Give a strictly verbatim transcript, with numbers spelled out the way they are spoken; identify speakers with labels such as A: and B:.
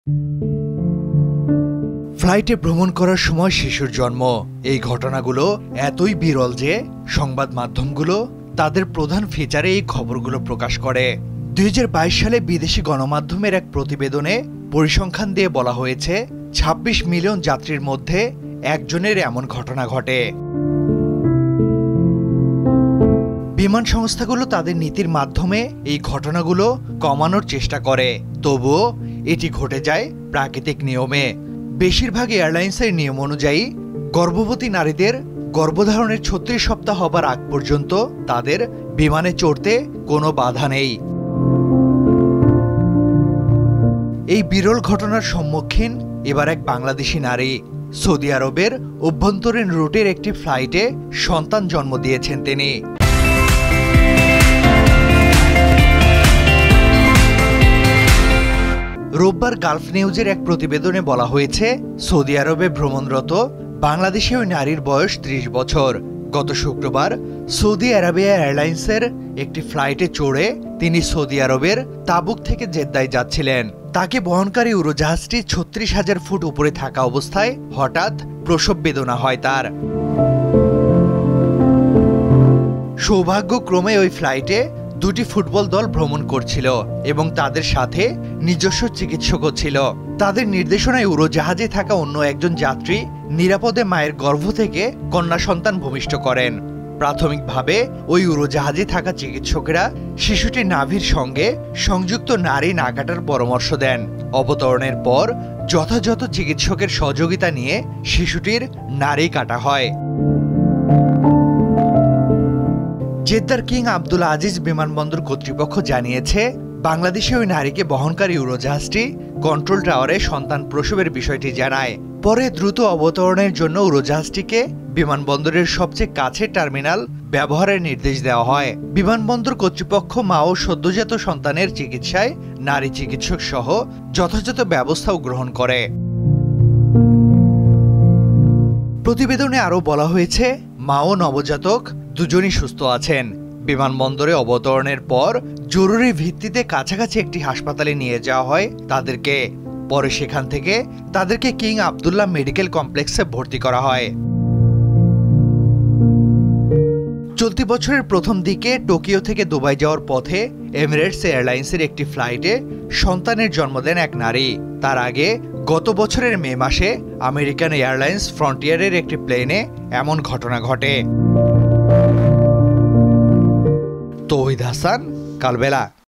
A: ফ্লাইটে ভ্রমণ করার সময় শিশুর জন্ম, এই ঘটনাগুলো এতই বিরল যে সংবাদ মাধ্যমগুলো তাদের প্রধান ফিচারে এই খবরগুলো প্রকাশ করে। দুই হাজার বাইশ সালে বিদেশি গণমাধ্যমের এক প্রতিবেদনে পরিসংখ্যান দিয়ে বলা হয়েছে ছাব্বিশ মিলিয়ন যাত্রীর মধ্যে একজনের এমন ঘটনা ঘটে। বিমান সংস্থাগুলো তাদের নীতির মাধ্যমে এই ঘটনাগুলো কমানোর চেষ্টা করে, তবুও এটি ঘটে যায় প্রাকৃতিক নিয়মে। বেশিরভাগ এয়ারলাইন্সের নিয়ম অনুযায়ী গর্ভবতী নারীদের গর্ভধারণের ছত্রিশ সপ্তাহ হবার আগ পর্যন্ত তাদের বিমানে চড়তে কোনো বাধা নেই। এই বিরল ঘটনার সম্মুখীন এবার এক বাংলাদেশি নারী। সৌদি আরবের অভ্যন্তরীণ রুটের একটি ফ্লাইটে সন্তান জন্ম দিয়েছেন তিনি। রোববার গালফ নিউজের এক প্রতিবেদনে বলা হয়েছে, সৌদি আরবে ভ্রমণরত বাংলাদেশি ওই নারীর বয়স ত্রিশ বছর। গত শুক্রবার সৌদি আরাবিয়া এয়ারলাইন্সের একটি ফ্লাইটে চড়ে তিনি সৌদি আরবের তাবুক থেকে জেদ্দায় যাচ্ছিলেন। তাকে বহনকারী উড়োজাহাজটি ছত্রিশ হাজার ফুট উপরে থাকা অবস্থায় হঠাৎ প্রসব বেদনা হয় তার। সৌভাগ্যক্রমে ওই ফ্লাইটে দুটি ফুটবল দল ভ্রমণ করছিল এবং তাদের সাথে নিজস্ব চিকিৎসকও ছিল। তাদের নির্দেশনায় উড়োজাহাজে থাকা অন্য একজন যাত্রী নিরাপদে মায়ের গর্ভ থেকে কন্যা সন্তান ভূমিষ্ঠ করেন। প্রাথমিকভাবে ওই উড়োজাহাজে থাকা চিকিৎসকেরা শিশুটির নাভির সঙ্গে সংযুক্ত নাড়ি না কাটার পরামর্শ দেন। অবতরণের পর যথাযথ চিকিৎসকের সহযোগিতা নিয়ে শিশুটির নাড়ি কাটা হয়। জেদ্দার কিং আব্দুল আজিজ বিমানবন্দর কর্তৃপক্ষ জানিয়েছে, বাংলাদেশে ওই নারীকে বহনকারী উড়োজাহাজটি কন্ট্রোল টাওয়ারে সন্তান প্রসবের বিষয়টি জানায়। পরে দ্রুত অবতরণের জন্য উড়োজাহাজটিকে বিমানবন্দরের সবচেয়ে কাছের টার্মিনাল ব্যবহারের নির্দেশ দেওয়া হয়। বিমানবন্দর কর্তৃপক্ষ মা ও সদ্যজাত সন্তানের চিকিৎসায় নারী চিকিৎসক সহ যথাযথ ব্যবস্থাও গ্রহণ করে। প্রতিবেদনে আরও বলা হয়েছে, মা ও নবজাতক দুজনই সুস্থ আছেন। বিমানবন্দরে অবতরণের পর জরুরি ভিত্তিতে কাছাকাছি একটি হাসপাতালে নিয়ে যাওয়া হয় তাদেরকে। পরে সেখান থেকে তাদেরকে কিং আবদুল্লাহ মেডিকেল কমপ্লেক্সে ভর্তি করা হয়। চলতি বছরের প্রথম দিকে টোকিও থেকে দুবাই যাওয়ার পথে এমিরেটস এয়ারলাইন্সের একটি ফ্লাইটে সন্তানের জন্ম দেন এক নারী। তার আগে গত বছরের মে মাসে আমেরিকান এয়ারলাইন্স ফ্রন্টিয়ারের একটি প্লেনে এমন ঘটনা ঘটে। তৌহিদ হাসান, কালবেলা।